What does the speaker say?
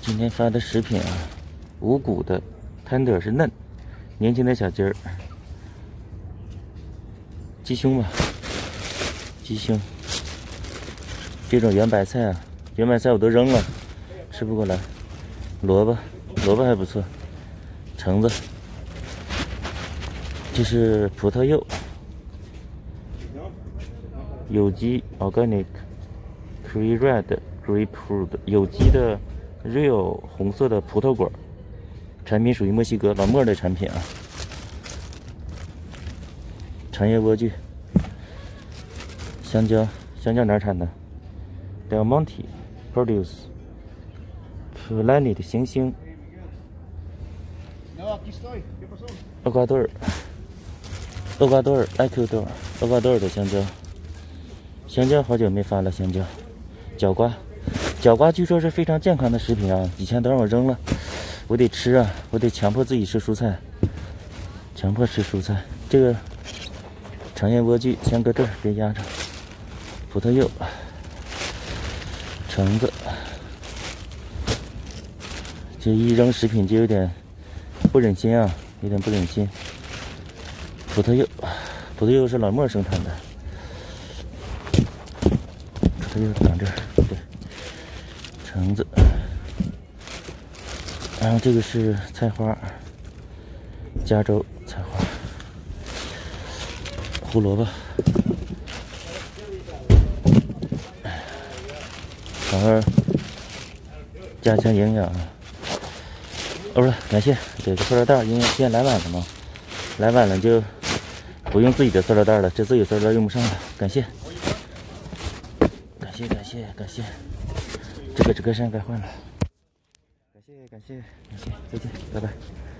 今天发的食品啊，无骨的，tender 是嫩，年轻的小鸡儿，鸡胸吧，鸡胸。这种圆白菜啊，圆白菜我都扔了，吃不过来。萝卜还不错，橙子，这是葡萄柚，有机 organic free red grapefruit 有机的 real 红色的葡萄果，产品属于墨西哥老莫的产品啊。产业莴苣，香蕉哪儿产的 ？Del Monte Produce Planet 行星。厄瓜多尔 ，Ecuador 厄瓜多尔的香蕉好久没发了。香蕉，角瓜据说是非常健康的食品啊，以前都让我扔了，我得吃啊，我得强迫自己吃蔬菜，强迫吃蔬菜。这个产业莴苣先搁这儿，别压着。葡萄柚，橙子，这一扔食品就有点不忍心啊，有点不忍心。葡萄柚是老莫生产的，葡萄柚长这儿，对，橙子，然后这个是菜花，加州菜花，胡萝卜，好好加强营养。不是，感谢给个塑料袋，因为今天来晚了嘛，来晚了就不用自己的塑料袋了，这自己塑料袋用不上了，感谢，这个纸壳衫该换了，感谢，再见，拜拜。